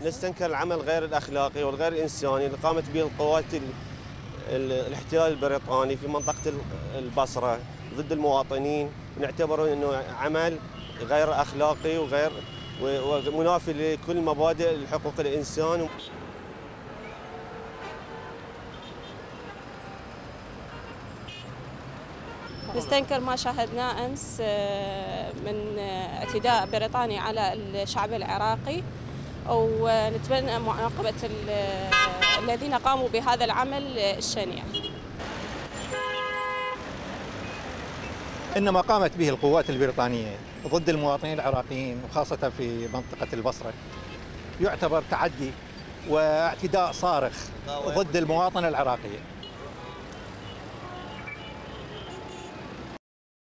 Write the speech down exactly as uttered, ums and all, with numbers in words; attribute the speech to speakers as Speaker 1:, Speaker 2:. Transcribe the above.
Speaker 1: نستنكر العمل غير الأخلاقي والغير الإنساني اللي قامت به القوات الاحتلال البريطاني في منطقة البصرة ضد المواطنين، ونعتبره أنه عمل غير أخلاقي وغير ومنافي لكل مبادئ حقوق الإنسان.
Speaker 2: نستنكر ما شاهدناه أمس من اعتداء بريطاني على الشعب العراقي، ونتمنى معاقبة الذين قاموا بهذا العمل الشنيع.
Speaker 3: إن ما قامت به القوات البريطانية ضد المواطنين العراقيين وخاصة في منطقة البصرة يعتبر تعدي واعتداء صارخ ضد المواطنة العراقية.